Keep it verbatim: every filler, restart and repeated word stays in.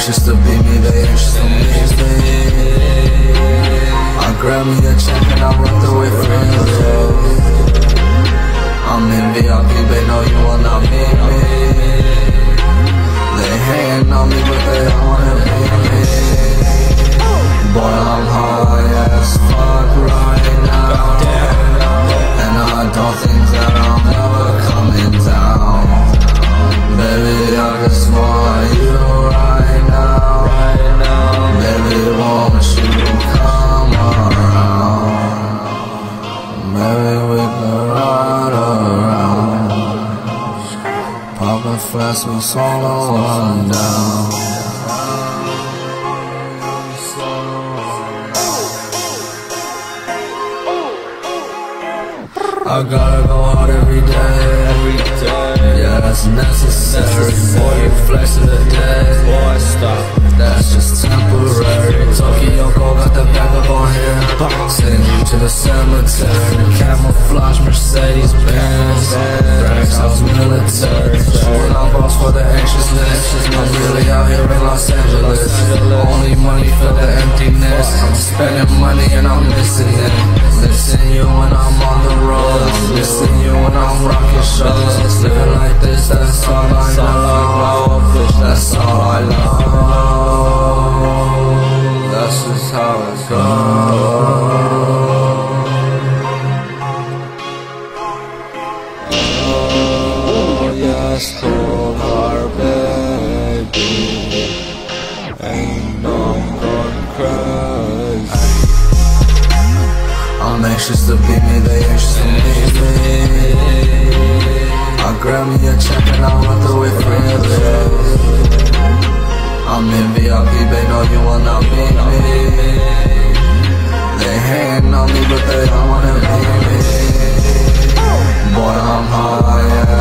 anxious to be me, they anxious to please me. I grab me a check and I run through it freely. I'm in V I P, they know you will not meet me. They hating on me, but they don't wanna meet me. Boy, I'm high as fuck right now, and I don't think that I'm ever coming down. Baby, I just want you right now. Baby, won't you come around? Baby, we can ride around. Poppin' flash, we solo one down. I gotta go hard every day, every day. Yeah, that's necessary. Boy, you flex to the day. Boy, stop. That's just temporary. Tokyo Gold got the back up on here. Send you to the cemetery. Camouflage Mercedes Benz. Racks house military. Showing off boss for the anxiousness. I'm really out here in Los Angeles. Only money for the emptiness. I'm spending money and I'm missing it. Missing you when I'm on the road. I'm missing you when I'm rocking shows. Living like this, that's all I know. That's all I know. That's just how it goes. Oh, yes, cold heart, baby. Ain't no I'm going crazy. I'm anxious to be me, they anxious to meet me. I grab me a check and I run through it freely. I'm in V I P, they know you will not meet me. They hating on me, but they don't wanna meet me. Boy, I'm high.